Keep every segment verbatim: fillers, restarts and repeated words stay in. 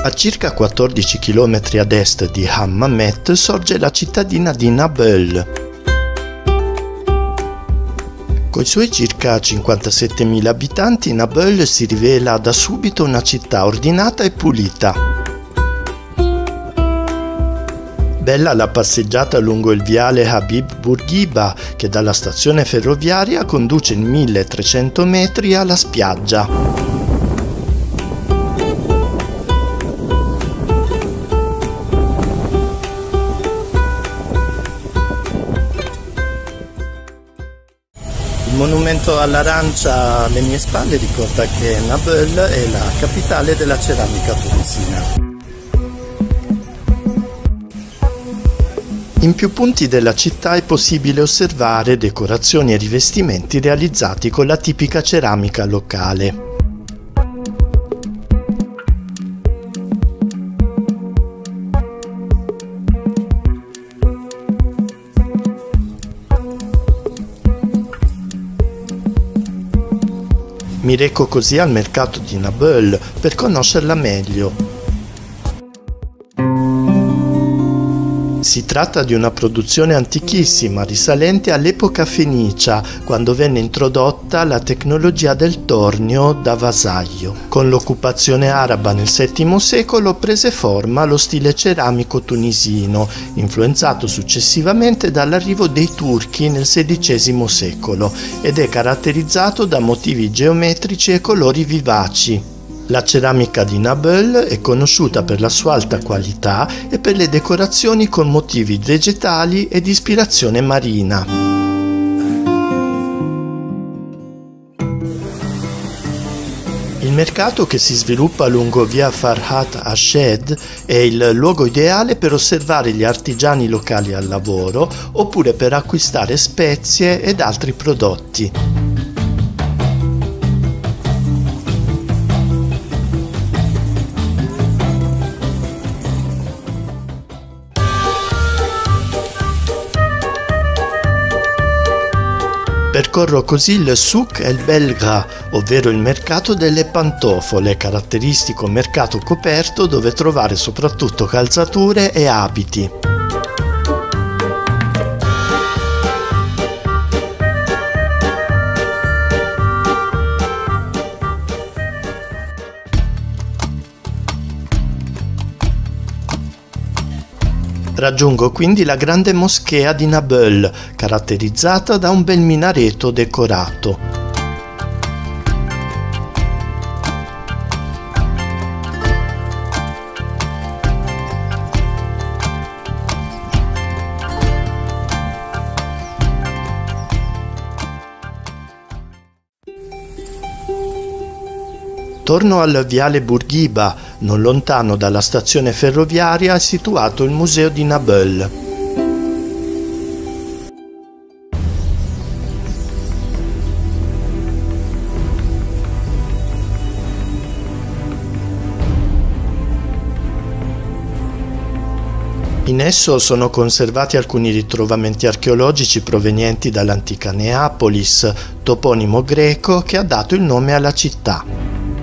A circa quattordici chilometri ad est di Hammamet sorge la cittadina di Nabeul. Con i suoi circa cinquantasettemila abitanti, Nabeul si rivela da subito una città ordinata e pulita. Bella la passeggiata lungo il viale Habib Bourguiba, che dalla stazione ferroviaria conduce in milletrecento metri alla spiaggia. Il monumento all'arancia alle mie spalle ricorda che Nabeul è la capitale della ceramica tunisina. In più punti della città è possibile osservare decorazioni e rivestimenti realizzati con la tipica ceramica locale. Mi reco così al mercato di Nabeul per conoscerla meglio. Si tratta di una produzione antichissima, risalente all'epoca fenicia, quando venne introdotta la tecnologia del tornio da vasaglio. Con l'occupazione araba nel settimo secolo prese forma lo stile ceramico tunisino, influenzato successivamente dall'arrivo dei turchi nel sedicesimo secolo, ed è caratterizzato da motivi geometrici e colori vivaci. La ceramica di Nabeul è conosciuta per la sua alta qualità e per le decorazioni con motivi vegetali e di ispirazione marina. Il mercato, che si sviluppa lungo via Farhat Ashed, è il luogo ideale per osservare gli artigiani locali al lavoro oppure per acquistare spezie ed altri prodotti. Percorro così il Souk El Belga, ovvero il mercato delle pantofole, caratteristico mercato coperto dove trovare soprattutto calzature e abiti. Raggiungo quindi la grande moschea di Nabeul, caratterizzata da un bel minareto decorato. Torno al viale Bourguiba, non lontano dalla stazione ferroviaria è situato il museo di Nabeul. In esso sono conservati alcuni ritrovamenti archeologici provenienti dall'antica Neapolis, toponimo greco che ha dato il nome alla città.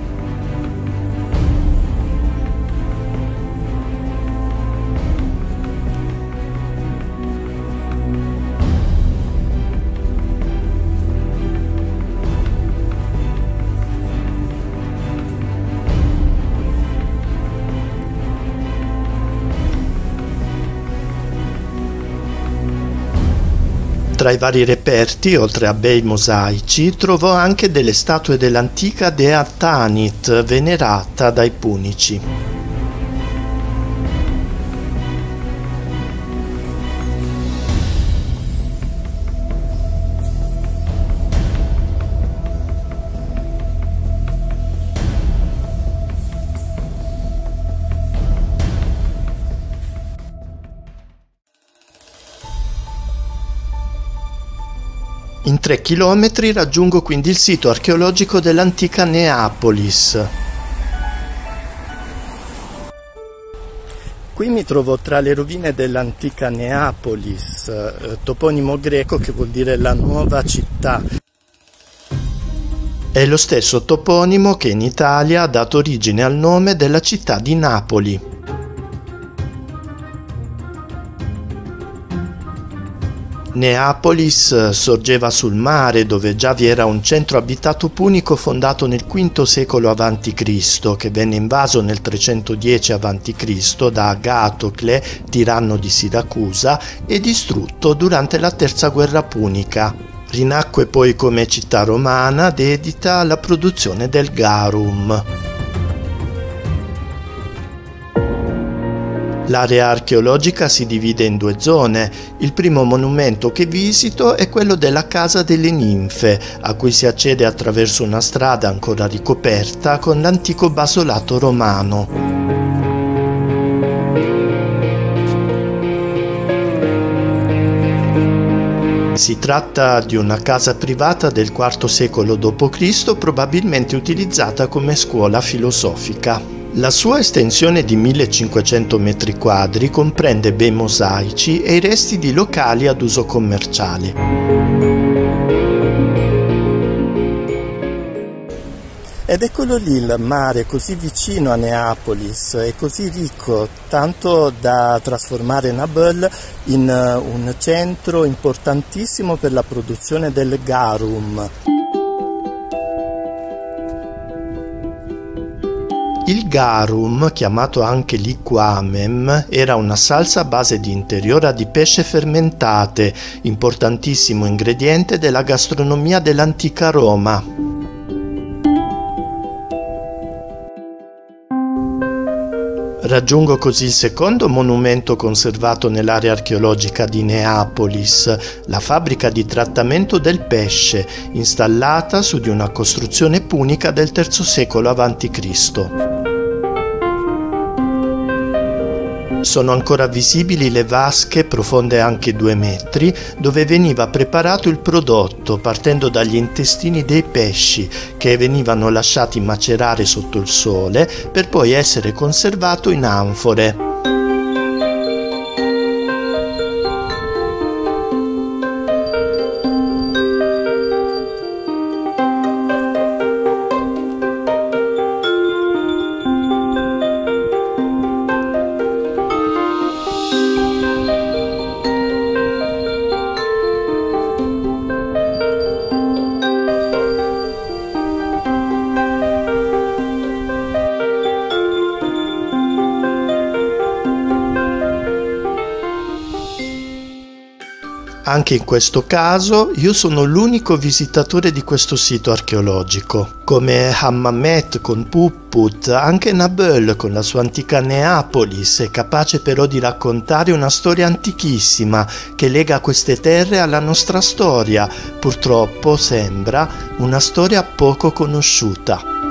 Tra i vari reperti, oltre a bei mosaici, trovò anche delle statue dell'antica dea Tanit, venerata dai punici. In tre chilometri raggiungo quindi il sito archeologico dell'antica Neapolis. Qui mi trovo tra le rovine dell'antica Neapolis, eh, toponimo greco che vuol dire la nuova città. È lo stesso toponimo che in Italia ha dato origine al nome della città di Napoli. Neapolis sorgeva sul mare, dove già vi era un centro abitato punico fondato nel quinto secolo avanti Cristo, che venne invaso nel trecentodieci avanti Cristo da Agatocle, tiranno di Siracusa, e distrutto durante la terza guerra punica. Rinacque poi come città romana, dedita alla produzione del garum. L'area archeologica si divide in due zone. Il primo monumento che visito è quello della Casa delle Ninfe, a cui si accede attraverso una strada ancora ricoperta con l'antico basolato romano. Si tratta di una casa privata del quarto secolo dopo Cristo, probabilmente utilizzata come scuola filosofica. La sua estensione di millecinquecento metri quadri comprende bei mosaici e i resti di locali ad uso commerciale. Ed eccolo lì il mare, così vicino a Neapolis e così ricco, tanto da trasformare Nabeul in un centro importantissimo per la produzione del garum. Il garum, chiamato anche liquamem, era una salsa a base di interiora di pesce fermentate, importantissimo ingrediente della gastronomia dell'antica Roma. Raggiungo così il secondo monumento conservato nell'area archeologica di Neapolis, la fabbrica di trattamento del pesce, installata su di una costruzione punica del terzo secolo avanti Cristo. Sono ancora visibili le vasche, profonde anche due metri, dove veniva preparato il prodotto partendo dagli intestini dei pesci, che venivano lasciati macerare sotto il sole per poi essere conservato in anfore. Anche in questo caso io sono l'unico visitatore di questo sito archeologico. Come Hammamet con Puput, anche Nabeul con la sua antica Neapolis è capace però di raccontare una storia antichissima che lega queste terre alla nostra storia. Purtroppo sembra una storia poco conosciuta.